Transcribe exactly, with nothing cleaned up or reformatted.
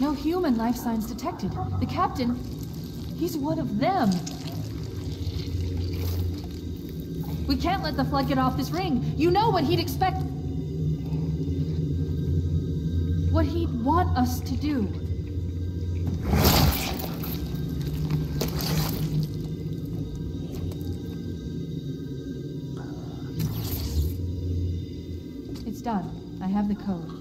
No human life signs detected. The captain, he's one of them. We can't let the Flood get off this ring. You know what he'd expect... what he'd want us to do. It's done. I have the code.